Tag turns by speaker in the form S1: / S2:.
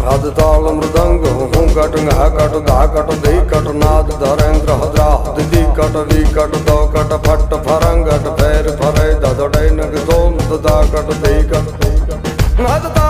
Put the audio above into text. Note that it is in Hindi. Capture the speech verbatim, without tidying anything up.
S1: आद ताल मृदंग हूँ कट घा कट धा कट धी कट नाद धरेंद्र हद्रा दी कट वी कट दो कट फट फरंगट फेर फरे ददड़े नग दोम दा कट धी कट